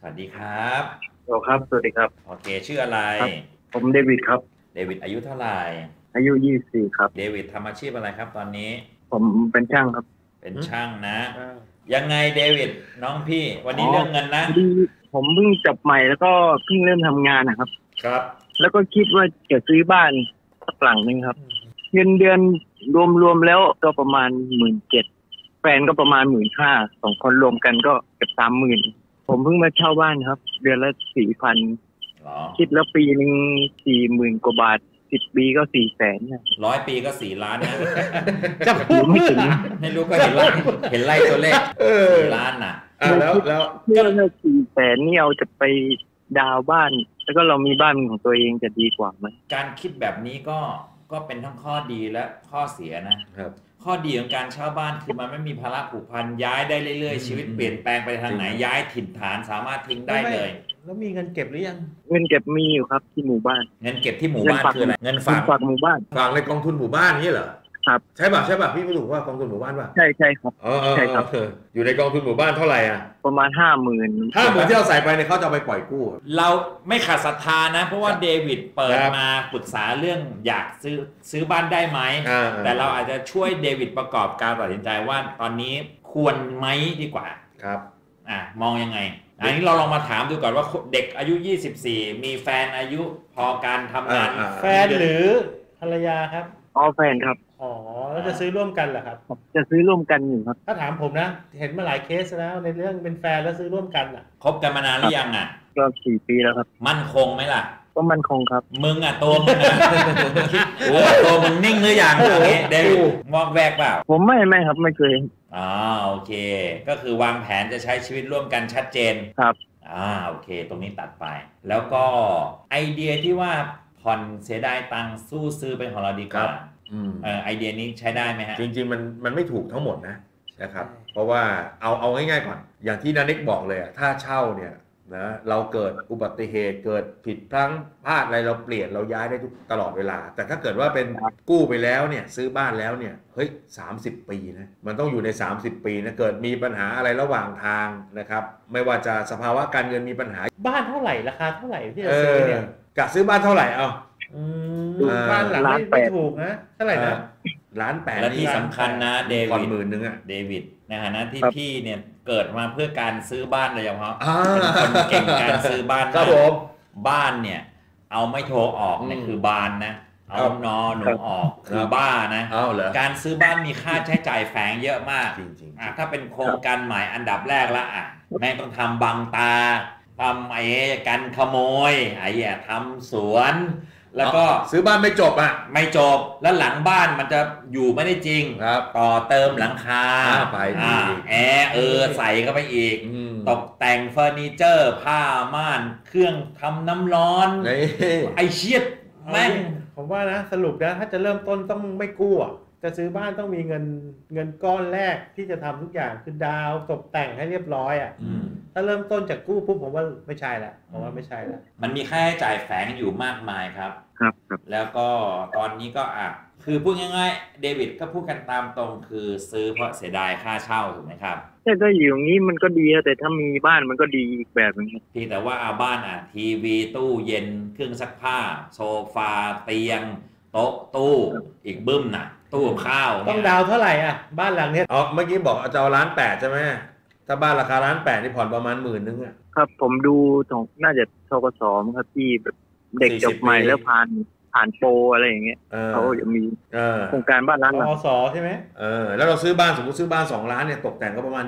วัสดีครับโอครับสวัสดีครับโอเคชื่ออะไรครับผมเดวิดครับเดวิดอายุเท่าไหร่อายุ24ครับเดวิดทำอาชีพอะไรครับตอนนี้ผมเป็นช่างครับเป็นช่างนะอ่ายังไงเดวิดน้องพี่วันอ๋อนี้เรื่องเงินนะพอดีผมเพิ่งจบใหม่แล้วก็เพิ่งเริ่มทำงานนะครับครับแล้วก็คิดว่าจะซื้อบ้านสักหลังหนึ่งครับเงินเดือนรวมแล้วก็ประมาณ17,000แฟนก็ประมาณ15,0002คนรวมกันก็เกือบ30,000ผมเพิ่งมาเช่าบ้านครับเดือนละ4,000 หรอคิดแล้วปีหนึ่ง40,000กว่าบาท10 ปีก็400,000เนี่ย 100 ปีก็4 ล้านนะจะพูดไม่เพื่อถึงไม่รู้ก็เห็นไล่ตัวเลข4 ล้านน่ะแล้วเรื่อง400,000นี่เอาจะไปดาวน์บ้านแล้วก็เรามีบ้านของตัวเองจะดีกว่าไหมการคิดแบบนี้ก็เป็นทั้งข้อดีและข้อเสียนะครับข้อดีของการเช่าบ้านคือมันไม่มีภาระผูกพันย้ายได้เรื่อยๆชีวิตเปลี่ยนแปลงไปทางไหนย้ายถิ่นฐานสามารถทิ้งได้เลยแล้วมีเงินเก็บหรือยังเงินเก็บมีอยู่ครับที่หมู่บ้านเงินเก็บที่หมู่บ้านคืออะไรเงินฝากหมู่บ้านฝากในกองทุนหมู่บ้านนี่เหรอครับใช่ป่ะพี่ไม่ถูกว่ากองทุนหมู่บ้านป่ะใช่ครับใช่ครับอยู่ในกองทุนหมู่บ้านเท่าไหร่อ่ะประมาณ 50,000ที่เราใส่ไปเนี่ยเขาจะเอาไปปล่อยกู้เราไม่ขาดศรัทธานะเพราะว่าเดวิดเปิดมาปรึกษาเรื่องอยากซื้อบ้านได้ไหมแต่เราอาจจะช่วยเดวิดประกอบการตัดสินใจว่าตอนนี้ควรไหมดีกว่าครับมองยังไงอันนี้เราลองมาถามดูก่อนว่าเด็กอายุ24มีแฟนอายุพอการทำงานแฟนหรือภรรยาครับแฟนครับอ๋อแล้วจะซื้อร่วมกันเหรอครับจะซื้อร่วมกันอยู่ครับถ้าถามผมนะเห็นมาหลายเคสแล้วในเรื่องเป็นแฟนแล้วซื้อร่วมกันอ่ะคบกันมานานหรือยังก็4 ปีแล้วครับมั่นคงไหมล่ะก็มั่นคงครับมึงตัวมึงตัวมึงนิ่งหรือยังอย่างนี้เดวิดมองแวกเปล่าผมไม่ครับไม่เคยโอเคก็คือวางแผนจะใช้ชีวิตร่วมกันชัดเจนครับโอเคตรงนี้ตัดไปแล้วก็ไอเดียที่ว่าผ่อนเสียดายตังค์สู้ซื้อเป็นของเราดีกว่าไอเดียนี้ใช้ได้ไหมฮะจริงๆมันไม่ถูกทั้งหมดนะครับเพราะว่าเอาง่ายๆก่อนอย่างที่นานิกบอกเลยถ้าเช่าเนี่ยนะเราเกิดอุบัติเหตุเกิดผิดพลั้งพลาดอะไรเราเปลี่ยนเราย้ายได้ตลอดเวลาแต่ถ้าเกิดว่าเป็นกู้ไปแล้วเนี่ยซื้อบ้านแล้วเนี่ยเฮ้ย30 ปีนะมันต้องอยู่ใน30 ปีนะเกิดมีปัญหาอะไรระหว่างทางนะครับไม่ว่าจะสภาวะการเงินมีปัญหาบ้านเท่าไหร่ราคาเท่าไหร่ที่จะซื้อเนี่ยกะซื้อบ้านเท่าไหร่บ้านหลังไม่ถูกนะเท่าไหร่นะ 1,800,000 และที่สำคัญนะเดวิดเดวิดในฐานะที่พี่เนี่ยเกิดมาเพื่อการซื้อบ้านโดยเฉพาะเป็นคนเก่งการซื้อบ้านครับผมบ้านเนี่ยเอาไม่โทรออกเนี่ยคือบานนะเอานอหนูออกคือบ้านะการซื้อบ้านมีค่าใช้จ่ายแฝงเยอะมากจริงถ้าเป็นโครงการใหม่อันดับแรกละแม่งต้องทำบังตาทำกันขโมยทำสวนแล้วก็ซื้อบ้านไม่จบไม่จบแล้วหลังบ้านมันจะอยู่ไม่ได้จริงต่อเติมหลังคาไปแอร์ใส่เข้าไปอีกตกแต่งเฟอร์นิเจอร์ผ้าม่านเครื่องทำน้ำร้อนไอเชียดแม่งผมว่านะสรุปนะถ้าจะเริ่มต้นต้องไม่กู้จะซื้อบ้านต้องมีเงินก้อนแรกที่จะทำทุกอย่างคือดาวตกแต่งให้เรียบร้อยถ้าเริ่มต้นจากกู้ปุ๊บผมว่าไม่ใช่ละผมว่าไม่ใช่ละมันมีค่าใช้จ่ายแฝงอยู่มากมายครับแล้วก็ตอนนี้ก็คือพูดง่ายๆเดวิดก็พูดกันตามตรงคือซื้อเพราะเสียดายค่าเช่าถูกไหมครับถ้าอยู่อย่างนี้มันก็ดีแต่ถ้ามีบ้านมันก็ดีอีกแบบนึงที่แต่ว่าบ้านทีวีตู้เย็นเครื่องซักผ้าโซฟาเตียงโต๊ะตู้อีกบึ้มตู้ข้าวต้องดาวเท่าไหร่บ้านหลังนี้เมื่อกี้บอกจะเอา1,800,000ใช่ไหมถ้าบ้านราคา1,800,000นี่ผ่อนประมาณ10,000 ครับผมดูน่าจะธกสครับที่แบบเด็กจบใหม่แล้วผ่านโปรอะไรอย่างเงี้ยเขาจะมีโครงการบ้านล้านหลังสใช่ไหมแล้วเราซื้อบ้านสมมติซื้อบ้าน2 ล้านเนี่ยตกแต่งก็ประมาณ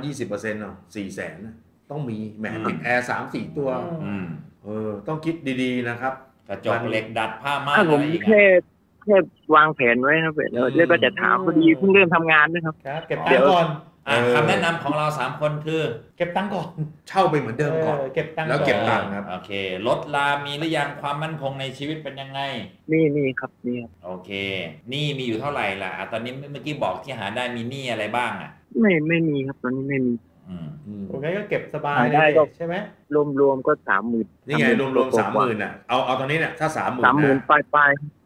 20%400,000ต้องมีแหมติดแอร์3-4 ตัวต้องคิดดีๆนะครับกระจกเหล็กดัดผ้าม่านอะไรอีกแค่วางแผนไว้ครับแล้วก็จะถามพอดีเพิ่งเริ่มทำงานนะครับเก็บตังค์ก่อนคำแนะนำของเรา3 คนคือเก็บตังค์ก่อนเช่าไปเหมือนเดิมก่อนเก็บตังค์แล้วเก็บตังค์ครับโอเคลดลามีหรือยังความมั่นคงในชีวิตเป็นยังไงนี่ครับโอเคนี่มีอยู่เท่าไหร่ล่ะตอนนี้เมื่อกี้บอกที่หาได้มีหนี้อะไรบ้างไม่มีครับตอนนี้ไม่มีโอเคก็เก็บสบายได้ใช่ไหมรวมก็30,000 นี่ไงรวม30,000เอาตอนนี้เนี่ยถ้า30,000 ปลาย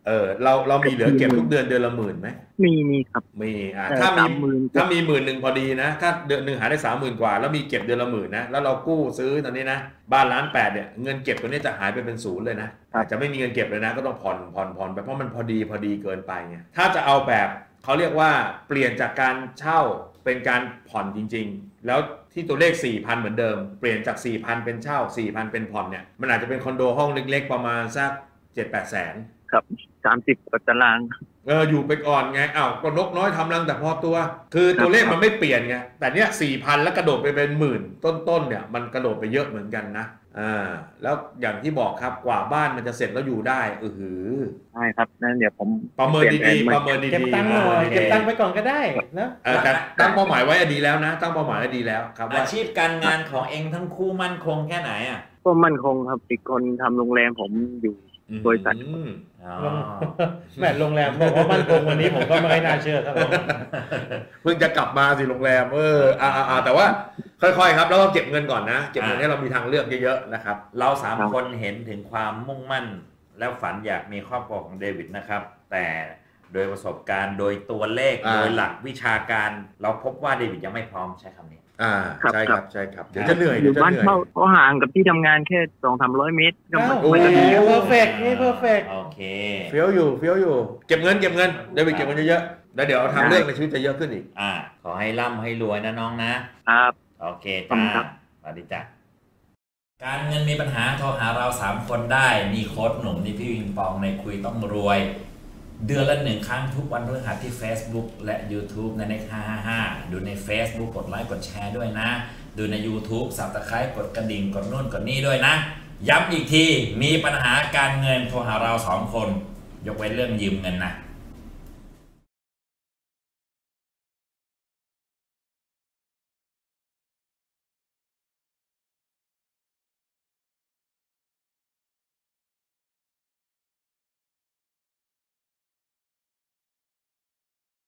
เรามีเหลือเก็บทุกเดือนละ10,000ไหมมีครับมีถ้ามี10,000พอดีนะถ้าเดือนหนึ่งหาได้30,000 กว่าแล้วมีเก็บเดือนละ10,000นะแล้วเรากู้ซื้อตอนนี้นะบ้าน1,800,000เนี่ยเงินเก็บตัวนี้จะหายไปเป็น0เลยนะอาจจะไม่มีเงินเก็บเลยนะก็ต้องผ่อนไปเพราะมันพอดีเกินไปไงถ้าจะเอาแบบเขาเรียกว่าเปลี่ยนจากการเช่าเป็นการผ่อนจริงๆแล้วที่ตัวเลข 4,000 เหมือนเดิมเปลี่ยนจาก 4,000 เป็นเช่า 4,000 เป็นผ่อนเนี่ยมันอาจจะเป็นคอนโดห้องเล็กๆประมาณสัก 7-8 แสนครับ30 กว่าตารางอยู่ไปก่อนไงก็นกน้อยทำรังแต่พอตัวคือตัวเลขมันไม่เปลี่ยนไงแต่เนี้ย 4,000 แล้วกระโดดไปเป็น10,000ต้นเนี่ยมันกระโดดไปเยอะเหมือนกันนะแล้วอย่างที่บอกครับกว่าบ้านมันจะเสร็จแล้วอยู่ได้ใช่ครับนั่นเดี๋ยวผมประเมินดีเก็บตังค์หน่อยเก็บตังค์ไปก่อนก็ได้นะแต่ตั้งเป้าหมายไว้ดีแล้วนะตั้งเป้าหมายไว้ดีแล้วครับอาชีพการงานของเองทั้งคู่มั่นคงแค่ไหนก็มั่นคงครับอีกคนทำโรงแรมผมอยู่บริษัทแม่โรงแรมบอกว่ามั่นคงวันนี้ผมก็ไม่น่าเชื่อครับเพิ่งจะกลับมาสิโรงแรมแต่ว่าค่อยๆครับแล้วก็เก็บเงินก่อนนะเก็บเงินให้เรามีทางเลือกเยอะๆนะครับเรา3 คนเห็นถึงความมุ่งมั่นแล้วฝันอยากมีครอบครัวของเดวิดนะครับแต่โดยประสบการณ์โดยตัวเลขโดยหลักวิชาการเราพบว่าเดวิดยังไม่พร้อมใช้คำนี้ใช่ครับเดี๋ยวจะเหนื่อยบ้านเขาห่างกับที่ทำงานแค่ 200-300 เมตรก็ไม่ได้เพอร์เฟกต์นี่เพอร์เฟกต์โอเคเฟี้ยวอยู่เก็บเงินเดวิดเก็บเงินเยอะๆแล้วเดี๋ยวทางเลือกในชีวิตจะเยอะขึ้นอีกขอให้ร่ำให้รวยนะน้องนะครับโอเคจ้าสวัสดีจ้าการเงินมีปัญหาโทรหาเรา3 คนได้นี่โค้ชหนุ่มนี่พี่วิงปองในคุยต้องรวยเดือนละ1 ครั้งทุกวันพฤหัสที่ Facebook และ YouTube ในNext 555ดูใน Facebook กดไลค์กดแชร์ด้วยนะดูใน YouTube Subscribe กดกระดิ่งกดนู่นกดนี่ด้วยนะย้ำอีกทีมีปัญหาการเงินโทรหาเรา2 คนยกเว้นเรื่องยืมเงินนะ